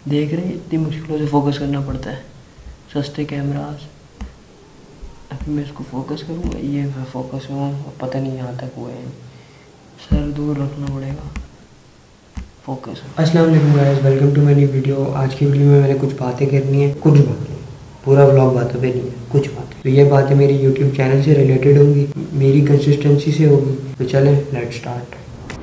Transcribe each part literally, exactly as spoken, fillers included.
देख रहे हैं इतनी मुश्किलों से फोकस करना पड़ता है, सस्ते कैमरास। अभी मैं इसको फोकस करूँगा, ये मैं फोकस हुआ, पता नहीं यहाँ तक हुए हैं, सर दूर रखना पड़ेगा। फोकस। अस्सलाम वालेकुम guys, welcome to my new video. आज की वीडियो में मैंने कुछ बातें करनी है, कुछ बातें, पूरा व्लॉग बातों पे नहीं है, कुछ बातें। तो ये बातें मेरी यूट्यूब चैनल से रिलेटेड होंगी, मेरी कंसिस्टेंसी से होगी। तो चलें लेट्स स्टार्ट।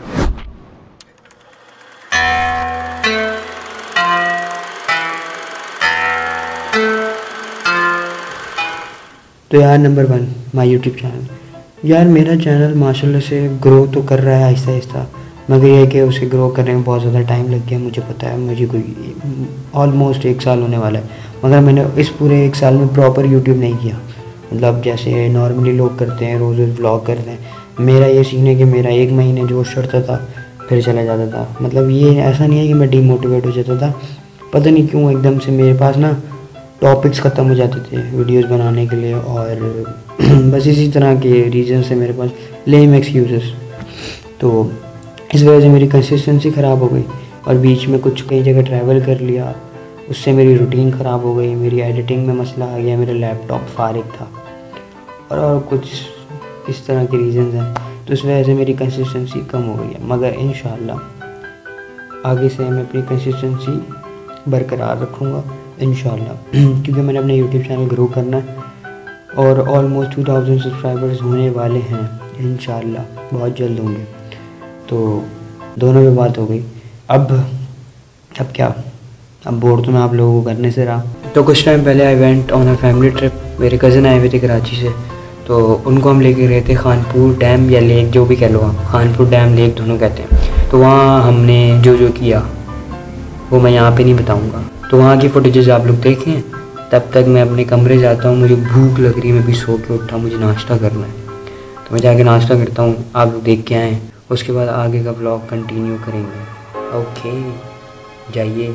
तो यार number one my YouTube channel. यार मेरा चैनल माशाल्लाह से ग्रो तो कर रहा है आहिस्ता आहिस्ता, मगर ये है कि उसे ग्रो करने में बहुत ज़्यादा टाइम लग गया। मुझे पता है, मुझे कोई ऑलमोस्ट एक साल होने वाला है, मगर मैंने इस पूरे एक साल में प्रॉपर यूट्यूब नहीं किया। मतलब जैसे नॉर्मली लोग करते हैं, रोज़ रोज़ व्लॉग करते हैं, मेरा ये सीन है कि मेरा एक महीने जोश चढ़ता था फिर चला जाता था। मतलब ये ऐसा नहीं है कि मैं डीमोटिवेट हो जाता था, पता नहीं क्यों एकदम से मेरे पास ना टॉपिक्स ख़त्म हो जाते थे वीडियोस बनाने के लिए, और बस इसी तरह के रीज़न से मेरे पास लेम एक्सक्यूज़ेस। तो इस वजह से मेरी कंसिस्टेंसी ख़राब हो गई, और बीच में कुछ कई जगह ट्रैवल कर लिया, उससे मेरी रूटीन ख़राब हो गई, मेरी एडिटिंग में मसला आ गया, मेरा लैपटॉप फारिग था, और और कुछ इस तरह के रीज़न्स हैं। तो इस वजह से मेरी कंसिस्टेंसी कम हो गई है, मगर इंशाल्लाह आगे से मैं अपनी कंसिस्टेंसी बरकरार रखूँगा इंशाल्लाह, क्योंकि मैंने अपना यूट्यूब चैनल ग्रो करना है और ऑलमोस्ट टू थाउजेंड सब्सक्राइबर्स होने वाले हैं इंशाल्लाह, बहुत जल्द होंगे। तो दोनों पे बात हो गई। अब अब क्या, अब बोर तो मैं आप लोगों को करने से रहा। तो कुछ टाइम पहले I went on a family trip. मेरे कज़न आए हुए थे कराची से, तो उनको हम लेके गए थे खानपुर डैम या लेक, जो भी कह लो आप, खानपुर डैम लेक दोनों कहते हैं। तो वहाँ हमने जो जो किया वो मैं यहाँ पे नहीं बताऊँगा, तो वहाँ की फुटेजेस आप लोग देखें। तब तक मैं अपने कमरे जाता हूँ, मुझे भूख लग रही है, मैं भी सो के उठा, मुझे नाश्ता करना है, तो मैं जाके नाश्ता करता हूँ। आप लोग देख के आएँ, उसके बाद आगे का व्लॉग कंटिन्यू करेंगे। ओके जाइए।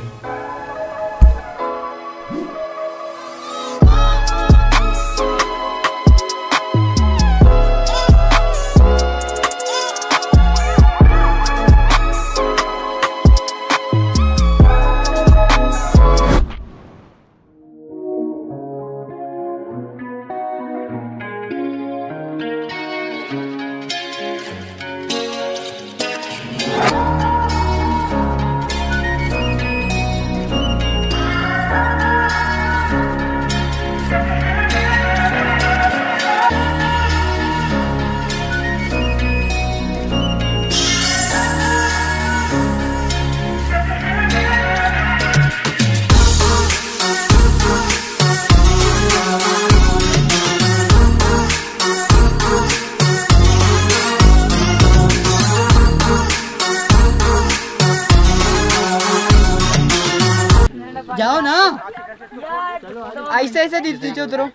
जाओ ना, ऐसे ऐसे नीचे उतरो,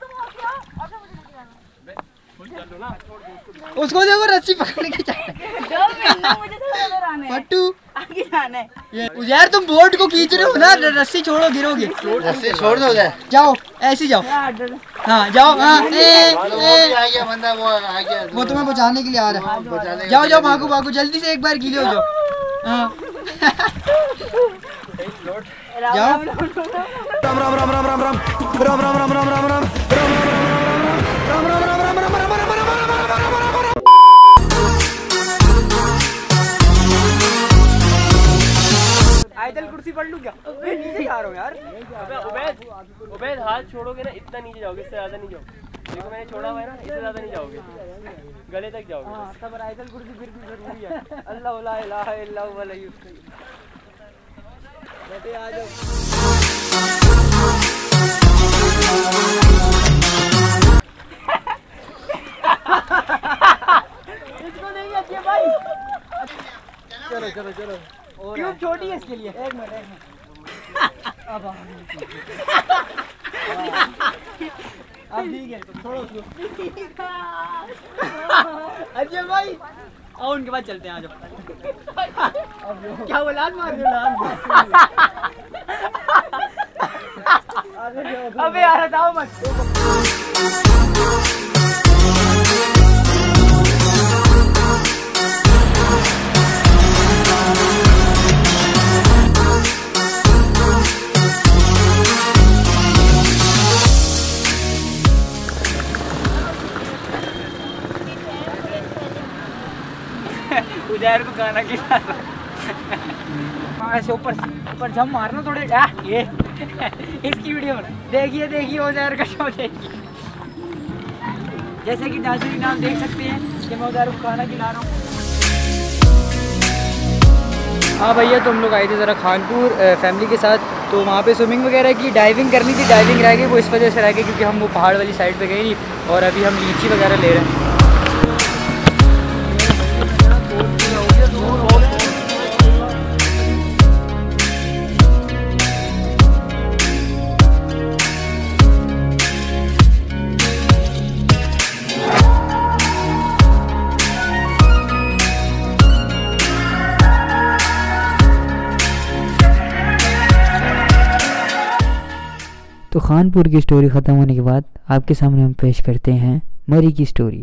उसको देखो रस्सी पकड़ के पट्टू यार, तुम बोर्ड को खींच रहे हो ना, रस्सी छोड़ो गिरोगे। रस्सी छोड़ दो, जाओ ऐसे जाओ, हाँ जाओ, हाँ ए, ए, बंदा वो आ गया, वो तुम्हें बचाने के लिए आ रहा है। जाओ जाओ, भागो भागो, जल्दी से एक बार गीले हो जाओ। हाँ जाओ। राम राम राम राम राम राम राम राम राम राम राम राम राम आयतल कुर्सी पढ़ लूं क्या? नीचे जा रहा हूँ यार। उबैद उबैद हाथ छोड़ोगे ना, इतना नीचे जाओगे, इससे ज्यादा नहीं जाओगे। देखो मैंने छोड़ा हुआ है ना, इससे ज्यादा नहीं जाओगे, गले तक जाओगे। हाँ तब आयतल कुर्सी फिर भी जरूरी है। अल्लाह ला इलाहा इल्ला हुवा ला बैठे आ जाओ। इसको नहीं आती है भाई। चलो चलो चलो, ट्यूब छोटी है इसके लिए। एक मिनट एक मिनट, अब अब ठीक है, छोड़ो उसको। अजय भाई आओ, उनके बाद चलते हैं, आ जाओ। क्या वो लाल मार दो, लाल अबे यार हटाओ मत। उजैर को गाना खिला दो। ऐसे ऊपर ऊपर जम मारना थोड़े। आ, ये इसकी वीडियो देखिए देखिए उजैर का शो देखिए। जैसे कि नाज़रीन आप देख सकते हैं कि मैं उजैर को खाना खिला रहा हूँ। हाँ भैया, तो हम लोग आए थे ज़रा खानपुर फैमिली के साथ, तो वहाँ पे स्विमिंग वगैरह की, डाइविंग करनी थी, डाइविंग रह गई। वो इस वजह से रह गई क्योंकि हम वो पहाड़ वाली साइड पे गए नहीं, और अभी हम लीची वगैरह ले रहे हैं। तो खानपुर की स्टोरी ख़त्म होने के बाद आपके सामने हम पेश करते हैं मरी की story.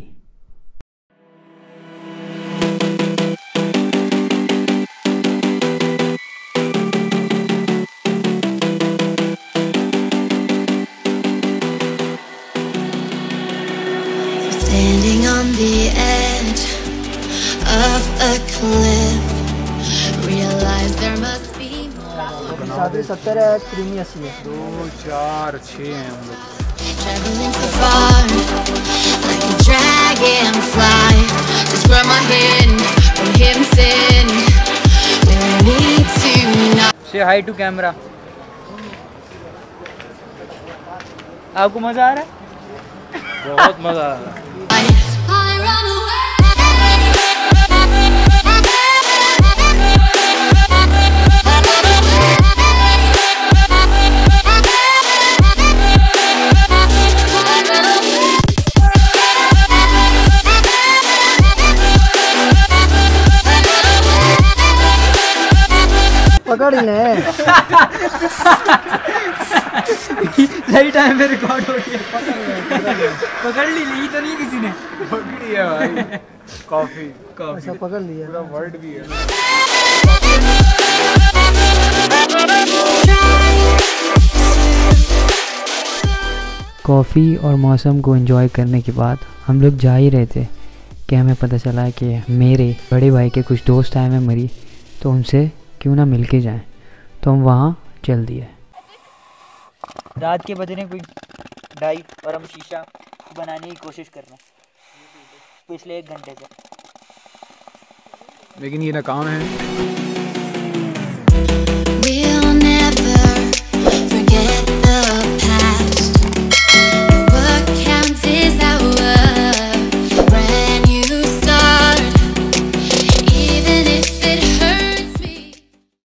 Standing on the edge of a cliff, realize there must be more. साढ़े सत्तर है, क्रीमी अस्सी है। दो चार छः हैं हम लोग। Traveling so far, like a dragonfly, just grab my hand from hidden sin. We need to not. Say hi to camera. आपको मजा आ रहा है? बहुत मज़ा आ रहा है। I run away. पकड़ ही ले। सही टाइम में रिकॉर्ड हो गया। पकड़ ली ली तो नहीं किसी ने पकड़ी है भाई। कॉफी अच्छा पकड़ लिया, पूरा वर्ड भी है। कॉफ़ी और मौसम को एंजॉय करने के बाद हम लोग जा ही रहे थे कि हमें पता चला कि मेरे बड़े भाई के कुछ दोस्त आए हैं मरी, तो उनसे क्यों ना मिल के जाएँ। तो हम वहाँ चल दिए। रात के बजने कोई ढाई और हम शीशा बनाने की कोशिश कर रहे हैं पिछले एक घंटे से, लेकिन ये नाकाम है।